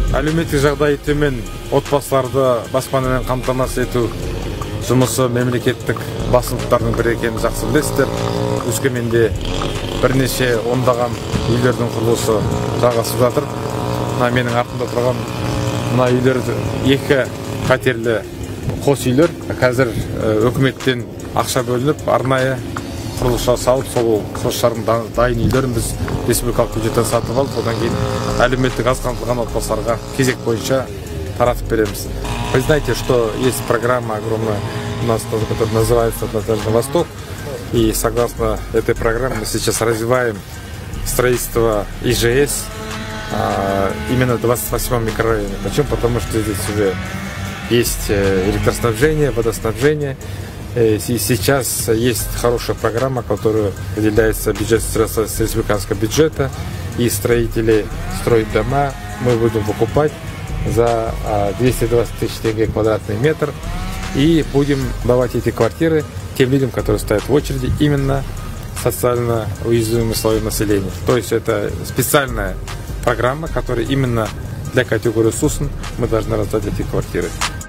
әлеуметтік жағдайы төмен отбасыларды баспанамен қамтамасыз ету жұмысы мемлекеттік басымдықтардың бірі екенін жақсы білесіздер. Өскеменде бірнеше ондаған үйлердің құрылысы жалғасып жатыр. Менің артымда тұрған мына үйлер 2 пәтерлі қос үйлер. Қазір үкіметтен ақша бөлініп, арнайы құрылысша салып, сол қосшардың дайын үйлерін біз республикалық бюджеттен сатып алып, одан кейін әлеуметтік аз қамтылған отбасыларға кезек бойынша таратып береміз. Вы знаете, что есть программа огромная у нас, которая называется «Дальний Восток», и согласно этой программе мы сейчас развиваем строительство ИЖС именно в 28-м микрорайоне. Почему? Потому что здесь уже есть электроснабжение, водоснабжение. И сейчас есть хорошая программа, которая выделяется бюджет средства с республиканского бюджета, и строители строят дома. Мы будем выкупать за 220 тысяч тенге квадратный метр и будем давать эти квартиры тем людям, которые стоят в очереди, именно социально уязвимым слоям населения. То есть это специальная программа, которая именно для категории СУСН мы должны раздать эти квартиры.